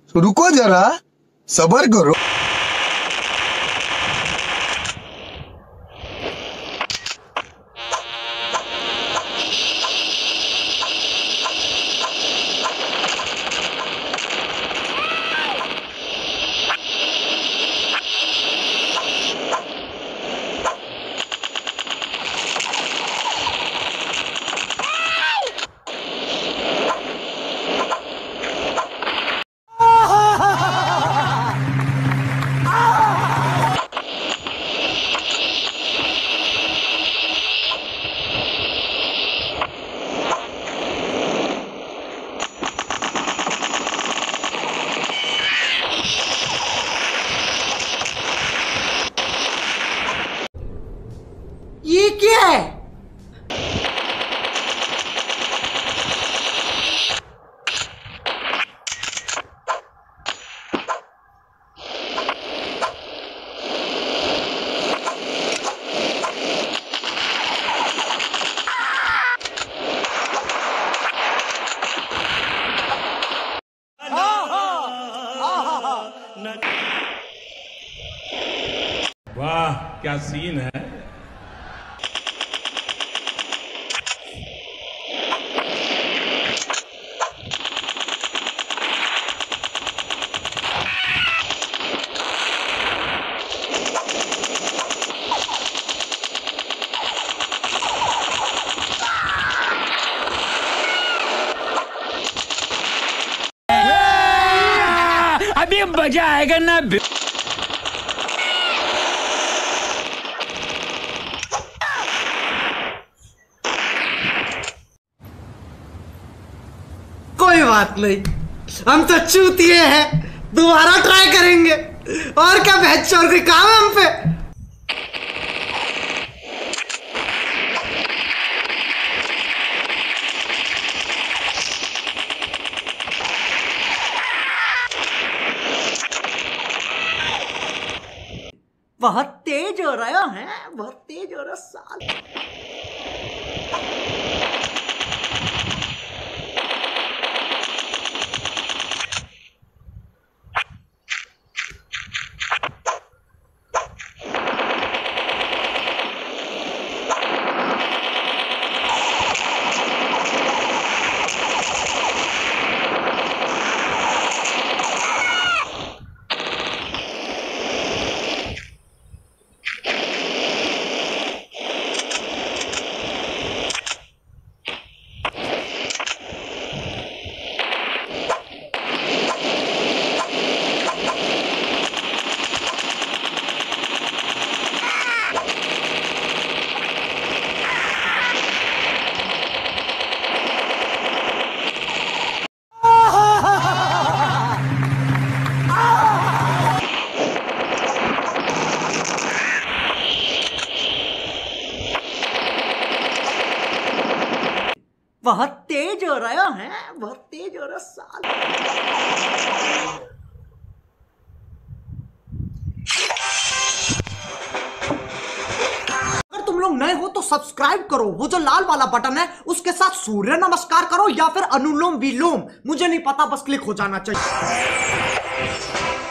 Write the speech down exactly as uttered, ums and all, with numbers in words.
रुको जरा, सबर करो। ये क्या है? वाह क्या सीन है। अभी मजा आएगा ना। कोई बात नहीं, हम तो चूतिए हैं, दोबारा ट्राई करेंगे। और क्या बहस चोर कोई काम है हम पे? बहुत तेज हो रहा है, बहुत तेज हो रहा साल। बहुत तेज हो रहा है, बहुत तेज हो रहा साल। अगर तुम लोग नए हो तो सब्सक्राइब करो, वो जो लाल वाला बटन है उसके साथ सूर्य नमस्कार करो या फिर अनुलोम विलोम, मुझे नहीं पता, बस क्लिक हो जाना चाहिए।